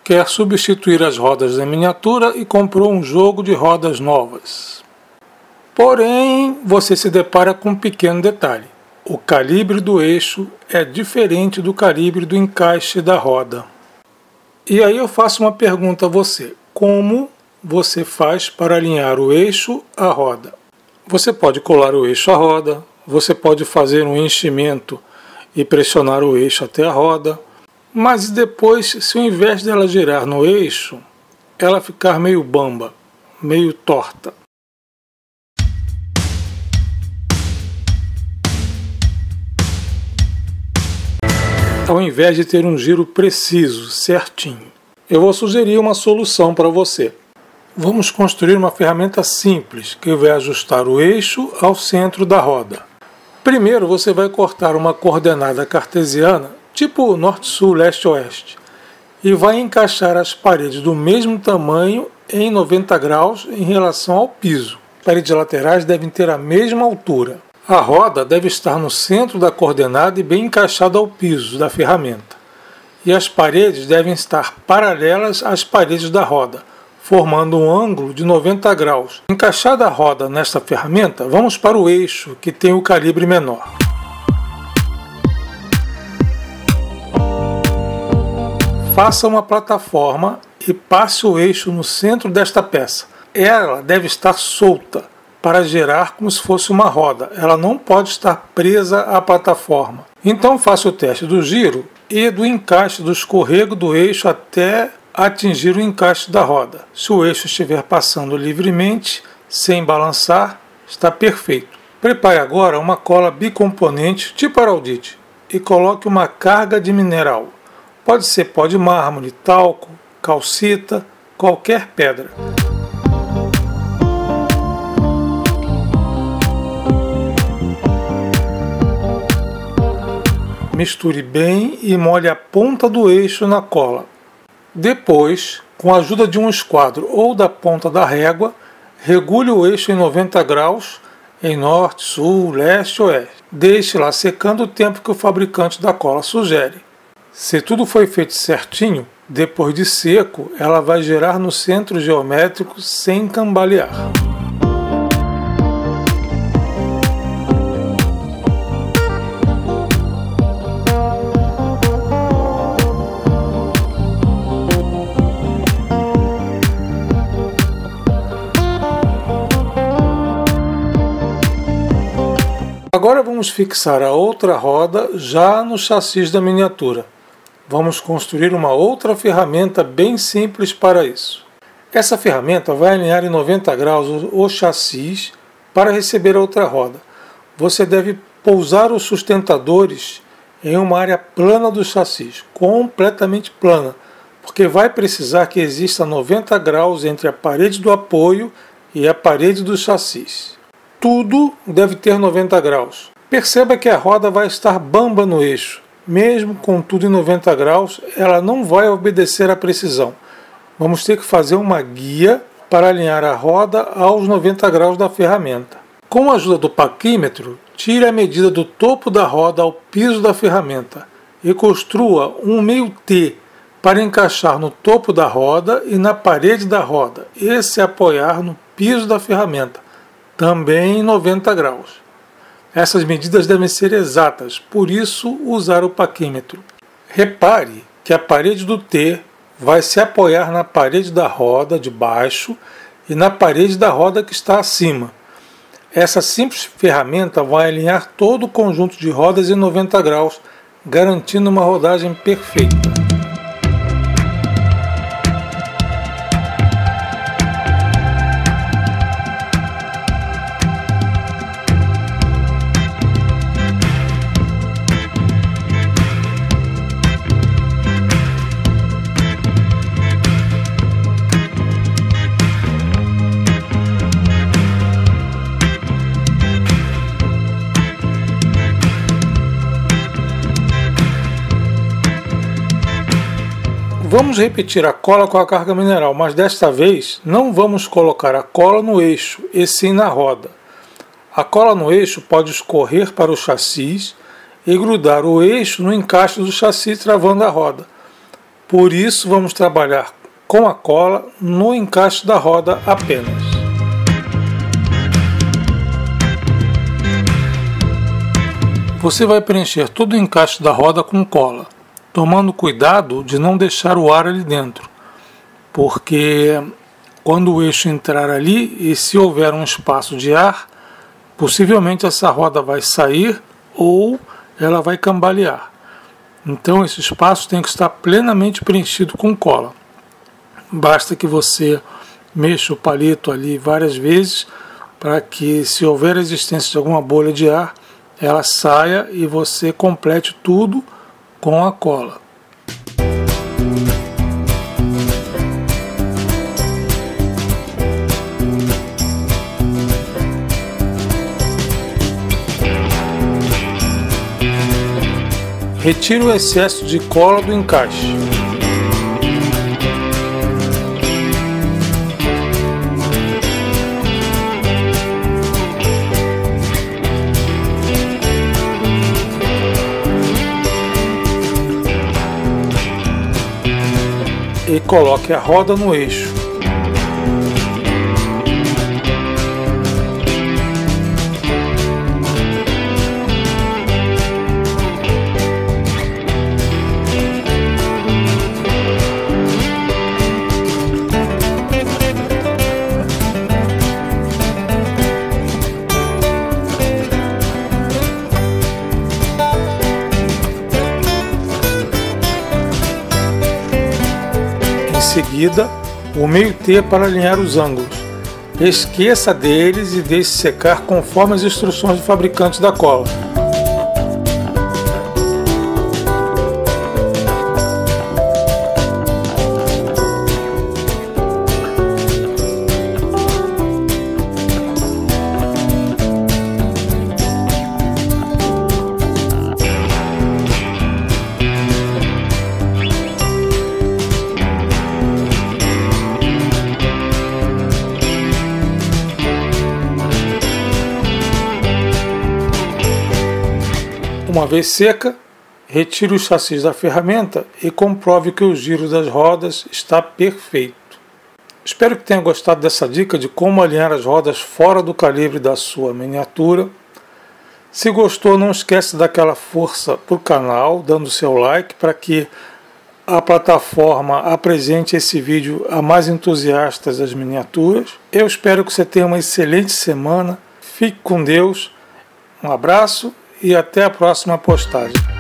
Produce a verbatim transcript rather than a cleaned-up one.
quer substituir as rodas da miniatura e comprou um jogo de rodas novas. Porém, você se depara com um pequeno detalhe. O calibre do eixo é diferente do calibre do encaixe da roda. E aí eu faço uma pergunta a você. Como você faz para alinhar o eixo à roda? Você pode colar o eixo à roda, você pode fazer um enchimento e pressionar o eixo até a roda, mas depois, se ao invés dela girar no eixo, ela ficar meio bamba, meio torta. Ao invés de ter um giro preciso, certinho, eu vou sugerir uma solução para você. Vamos construir uma ferramenta simples que vai ajustar o eixo ao centro da roda. Primeiro você vai cortar uma coordenada cartesiana, tipo norte-sul, leste-oeste, e vai encaixar as paredes do mesmo tamanho em noventa graus em relação ao piso. As paredes laterais devem ter a mesma altura. A roda deve estar no centro da coordenada e bem encaixada ao piso da ferramenta. E as paredes devem estar paralelas às paredes da roda, formando um ângulo de noventa graus. Encaixada a roda nesta ferramenta, vamos para o eixo, que tem o calibre menor. Faça uma plataforma e passe o eixo no centro desta peça. Ela deve estar solta para girar como se fosse uma roda. Ela não pode estar presa à plataforma. Então faça o teste do giro e do encaixe do escorrego do eixo até atingir o encaixe da roda. Se o eixo estiver passando livremente, sem balançar, está perfeito. Prepare agora uma cola bicomponente tipo araldite e coloque uma carga de mineral. Pode ser pó de mármore, talco, calcita, qualquer pedra. Misture bem e molhe a ponta do eixo na cola. Depois, com a ajuda de um esquadro ou da ponta da régua, regule o eixo em noventa graus em norte, sul, leste ou oeste. Deixe lá secando o tempo que o fabricante da cola sugere. Se tudo foi feito certinho, depois de seco, ela vai girar no centro geométrico sem cambalear. Agora vamos fixar a outra roda já no chassi da miniatura. Vamos construir uma outra ferramenta bem simples para isso. Essa ferramenta vai alinhar em noventa graus o chassi para receber a outra roda. Você deve pousar os sustentadores em uma área plana do chassi, completamente plana, porque vai precisar que exista noventa graus entre a parede do apoio e a parede do chassi. Tudo deve ter noventa graus. Perceba que a roda vai estar bamba no eixo. Mesmo com tudo em noventa graus, ela não vai obedecer à precisão. Vamos ter que fazer uma guia para alinhar a roda aos noventa graus da ferramenta. Com a ajuda do paquímetro, tire a medida do topo da roda ao piso da ferramenta e construa um meio T para encaixar no topo da roda e na parede da roda e se apoiar no piso da ferramenta, também em noventa graus. Essas medidas devem ser exatas, por isso usar o paquímetro. Repare que a parede do T vai se apoiar na parede da roda de baixo e na parede da roda que está acima. Essa simples ferramenta vai alinhar todo o conjunto de rodas em noventa graus, garantindo uma rodagem perfeita. Vamos repetir a cola com a carga mineral, mas desta vez não vamos colocar a cola no eixo, e sim na roda. A cola no eixo pode escorrer para o chassi e grudar o eixo no encaixe do chassi travando a roda. Por isso vamos trabalhar com a cola no encaixe da roda apenas. Você vai preencher todo o encaixe da roda com cola, tomando cuidado de não deixar o ar ali dentro, porque quando o eixo entrar ali e se houver um espaço de ar, possivelmente essa roda vai sair ou ela vai cambalear. Então esse espaço tem que estar plenamente preenchido com cola. Basta que você mexa o palito ali várias vezes para que, se houver existência de alguma bolha de ar, ela saia e você complete tudo com a cola. Retire o excesso de cola do encaixe. E coloque a roda no eixo. Em seguida, o meio T para alinhar os ângulos. Esqueça deles e deixe secar conforme as instruções do fabricante da cola. Uma vez seca, retire o chassi da ferramenta e comprove que o giro das rodas está perfeito. Espero que tenha gostado dessa dica de como alinhar as rodas fora do calibre da sua miniatura. Se gostou, não esquece de dar aquela força para o canal, dando seu like para que a plataforma apresente esse vídeo a mais entusiastas das miniaturas. Eu espero que você tenha uma excelente semana. Fique com Deus. Um abraço e até a próxima postagem.